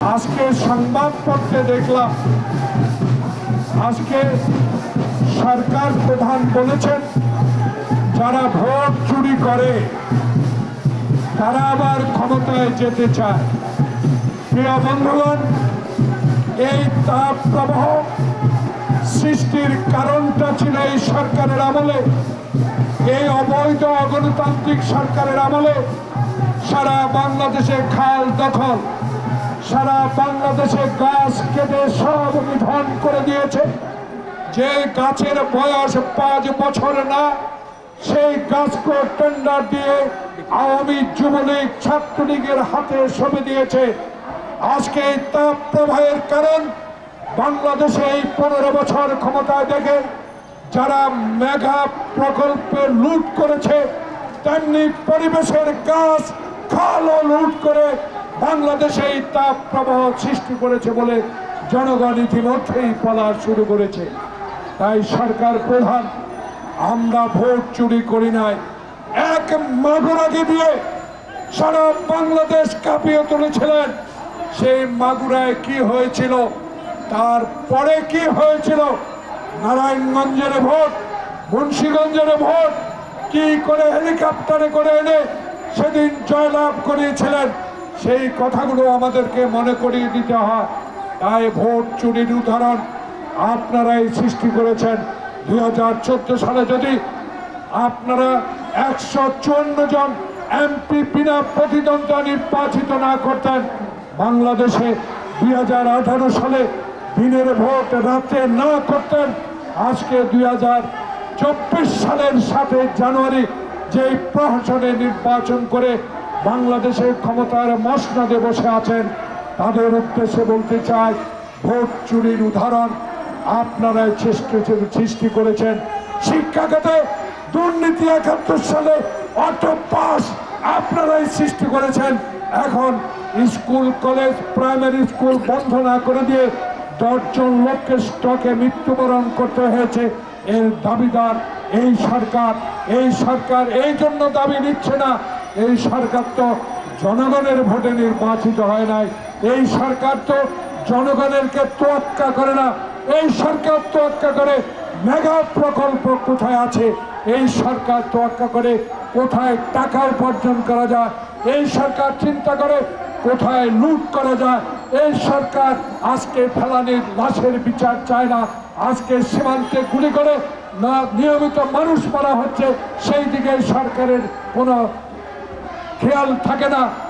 আজকে সংবাদপত্রে দেখলাম আজকে সরকার প্রধান বলেছেন যারা ভোট চুরি করে তারা আবার ক্ষমতায় যেতে চায়। প্রিয় বন্ধুগণ, এই তাপ প্রবাহ সৃষ্টির কারণটা ছিল এই সরকারের আমলে, এই অবৈধ অগণতান্ত্রিক সরকারের আমলে সারা বাংলাদেশে খাল দখল, সারা বাংলাদেশে গাছ কেটে সব নিধন করে দিয়েছে। যে গাছের বয়স 5 বছর না, সেই গাছকে টেন্ডার দিয়ে আওয়ামী যুবলীগ ছাত্রলীগের হাতে সঁপে দিয়েছে। আজকে এই তাপ প্রবাহের কারণ বাংলাদেশে এই 15 বছর ক্ষমতায় দেখে যারা মেগা প্রকল্পে লুট করেছে, তেমনি পরিবেশের গাছ খালও লুট করে বাংলাদেশে এই তাপ প্রবাহ সৃষ্টি করেছে বলে জনগণ ইতিমধ্যেই বলা শুরু করেছে। তাই সরকার প্রধান, আমরা ভোট চুরি করি নাই, এক মাগুরাকে দিয়ে সারা বাংলাদেশ কাঁপিয়ে তুলেছিলেন। সেই মাগুরায় কি হয়েছিল, তারপরে কি হয়েছিল, নারায়ণগঞ্জের ভোট, মুন্সিগঞ্জের ভোট কি করে হেলিকপ্টারে করে এনে সেদিন জয়লাভ করিয়েছিলেন, সেই কথাগুলো আমাদেরকে মনে করিয়ে দিতে হয়। তাই ভোট চুরির উদাহরণ আপনারাই সৃষ্টি করেছেন। 2014 সালে যদি আপনারা 154 জন এমপি বিনা প্রতিদ্বন্দ্বিতা নির্বাচিত না করতেন, বাংলাদেশে 2018 সালে দিনের ভোট রাতে না করতেন, আজকে 2024 সালের 7 জানুয়ারি যেই প্রহসনে নির্বাচন করে বাংলাদেশের ক্ষমতার মসনদে বসে আছেন, তাদের উদ্দেশ্যে বলতে চাই, ভোট চুরির উদাহরণ আপনারাই সৃষ্টি করেছেন। শিক্ষা খাতে দুর্নীতি 71 সালে অটো পাস আপনারাই সৃষ্টি করেছেন। এখন স্কুল কলেজ প্রাইমারি স্কুল বন্ধ না করে দিয়ে 10 জন লোককে স্টকে মৃত্যুবরণ করতে হয়েছে। এর দাবিদার এই সরকার। এই সরকার এই জন্য দাবি নিচ্ছে না, এই সরকার তো জনগণের ভোটে নির্বাচিত হয় নাই। এই সরকার তো জনগণেরকে তোয়াক্কা করে না। এই সরকার তোয়াক্কা করে মেগা প্রকল্প কোথায় আছে, এই সরকার তোয়াক্কা করে কোথায় টাকা উপার্জন করা যায়, এই সরকার চিন্তা করে কোথায় লুট করা যায়। এই সরকার আজকে ফেলানির লাশের বিচার চায় না, আজকে সীমান্তে গুলি করে না নিয়মিত মানুষ মারা হচ্ছে, সেই দিকে সরকারের কোনো খেয়াল থাকে না।